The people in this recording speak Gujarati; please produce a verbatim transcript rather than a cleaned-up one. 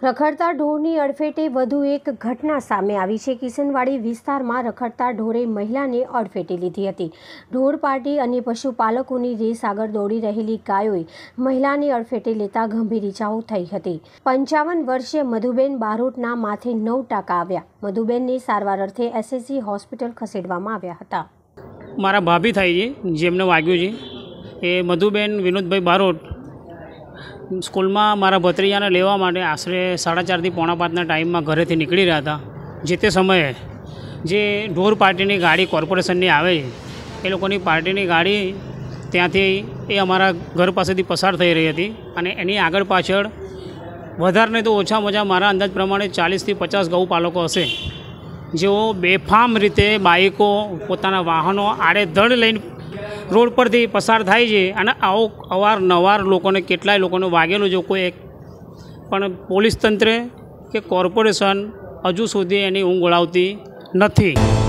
રખડતા ઢોરની અડફેટે વધુ એક ઘટના સામે આવી છે। કિશનવાડી વિસ્તારમાં રખડતા ઢોરે મહિલાને અડફેટે લીધી હતી। ઢોર પાર્ટી અને પશુપાલકોની રેસ આગળ દોડી રહેલી ગાયોએ મહિલાને અડફેટે લેતા ગંભીર ઇજાઓ થઈ હતી। પંચાવન વર્ષીય મધુબેન બારોટના માથે નવ ટાંકા આવ્યા। મધુબેનને સારવાર અર્થે એસએસજી હોસ્પિટલ ખસેડવામાં આવ્યા હતા। મારા ભાભી થાય છે જેમને વાગ્યું છે એ મધુબેન વિનોદભાઈ બારોટ સ્કૂલમાં મારા ભત્રીજાને લેવા માટે આશરે સાડા ચારથી પોણા પાંચના ટાઈમમાં ઘરેથી નીકળી રહ્યા હતા। જે તે સમયે જે ઢોર પાર્ટીની ગાડી કોર્પોરેશનની આવે છે એ લોકોની પાર્ટીની ગાડી ત્યાંથી એ અમારા ઘર પાસેથી પસાર થઈ રહી હતી અને એની આગળ પાછળ વધારે નહીં તો ઓછામાં ઓછા મારા અંદાજ પ્રમાણે ચાલીસથી પચાસ ગૌપાલકો હશે, જેઓ બેફામ રીતે બાઇકો પોતાના વાહનો આડેધડ લઈને રોડ પરથી પસાર થાય છે અને આવો અવારનવાર લોકોને કેટલાય લોકોને વાગેલું છે। કોઈ એક પણ પોલીસ તંત્ર કે કોર્પોરેશન હજુ સુધી એની ઊંઘ ઉડાવતી નથી।